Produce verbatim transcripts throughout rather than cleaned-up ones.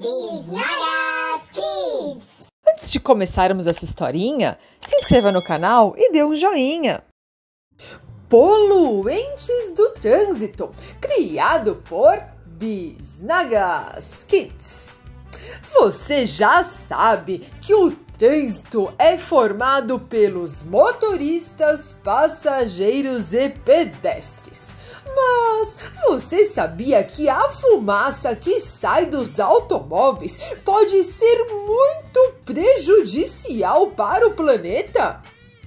Bisnagas Kids! Antes de começarmos essa historinha, se inscreva no canal e dê um joinha. Poluentes do Trânsito, criado por Bisnagas Kids. Você já sabe que o trânsito é formado pelos motoristas, passageiros e pedestres. Mas você sabia que a fumaça que sai dos automóveis pode ser muito prejudicial para o planeta?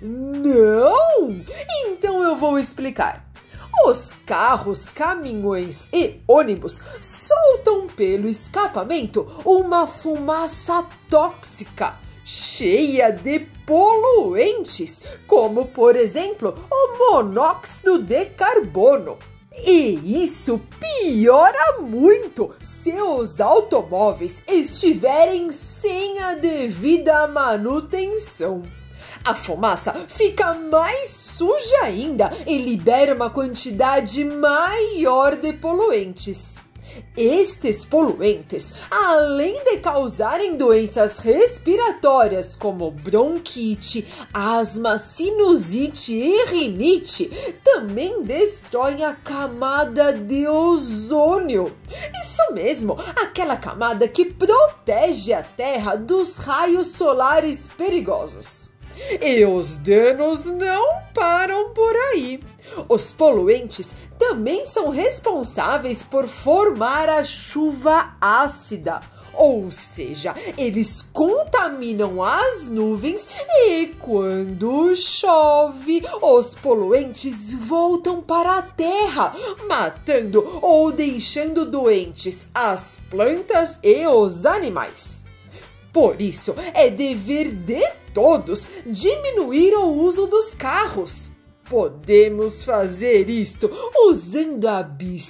Não! Então eu vou explicar. Os carros, caminhões e ônibus soltam pelo escapamento uma fumaça tóxica, cheia de poluentes, como por exemplo o monóxido de carbono. E isso piora muito se os automóveis estiverem sem a devida manutenção. A fumaça fica mais suja ainda e libera uma quantidade maior de poluentes. Estes poluentes, além de causarem doenças respiratórias como bronquite, asma, sinusite e rinite, também destroem a camada de ozônio. Isso mesmo, aquela camada que protege a Terra dos raios solares perigosos. E os danos não param por aí. Os poluentes também são responsáveis por formar a chuva ácida, ou seja, eles contaminam as nuvens e quando chove, os poluentes voltam para a terra, matando ou deixando doentes as plantas e os animais. Por isso, é dever de todos diminuir o uso dos carros. Podemos fazer isto usando a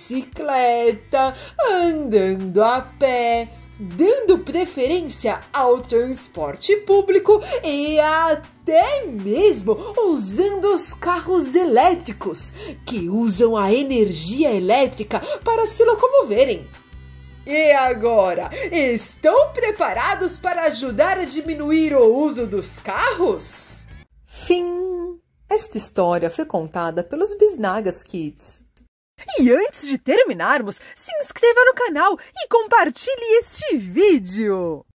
bicicleta, andando a pé, dando preferência ao transporte público e até mesmo usando os carros elétricos, que usam a energia elétrica para se locomoverem. E agora, estão preparados para ajudar a diminuir o uso dos carros? Fim. Esta história foi contada pelos Bisnagas Kids. E antes de terminarmos, se inscreva no canal e compartilhe este vídeo.